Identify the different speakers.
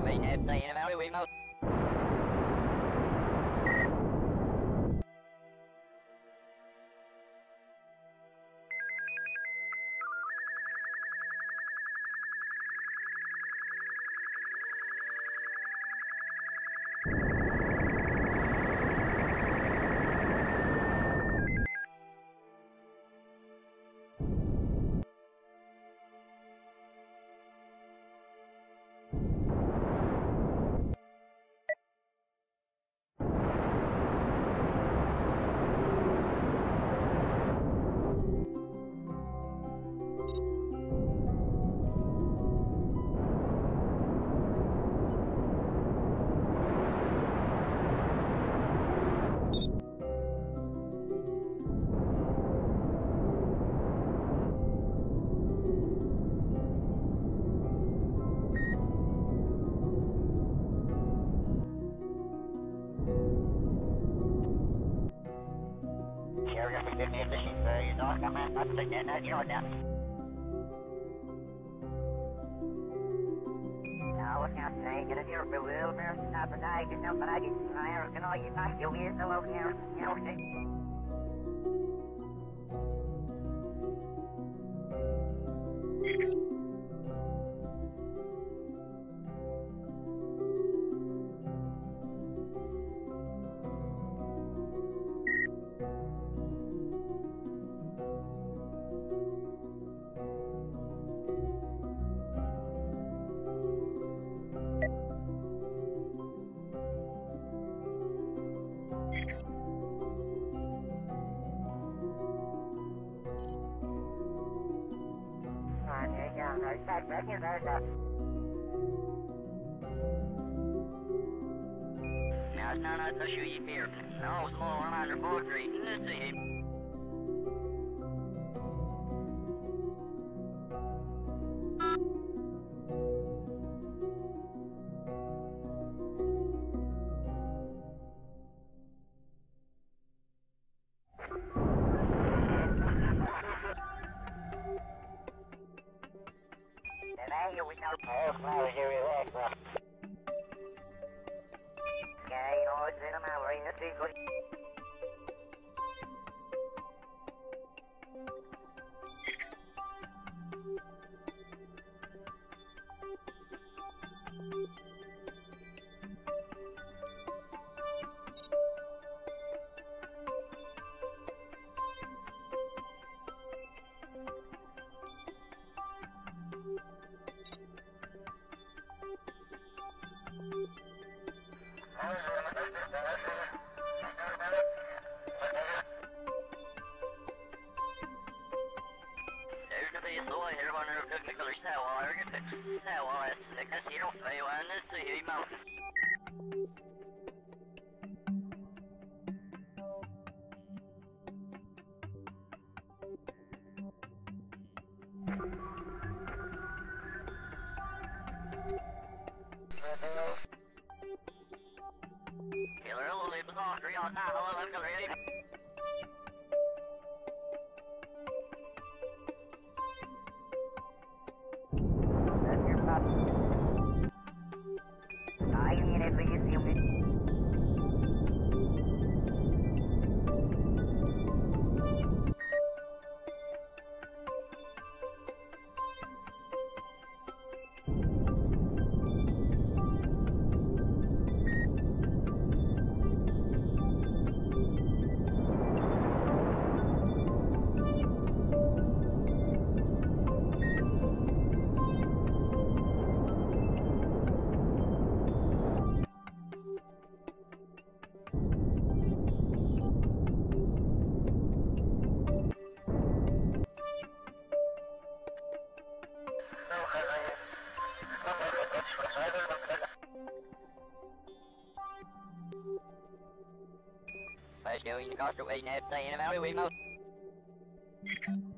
Speaker 1: Mình em say in a very remote. Nou, wat gaat zeggen, dat hier veel meer staat te kijken, dan vanuit die snijder kan al je nacht, joh, hier is er ook hier. Ja, oké. Now it's not to shoot you here. No, small one under poetry. Let's see. Here we go. Flowers here, relax, bro. Okay, you know, it's in a memory, let's see, good. Let's go in the car to a net, saying about it, we must.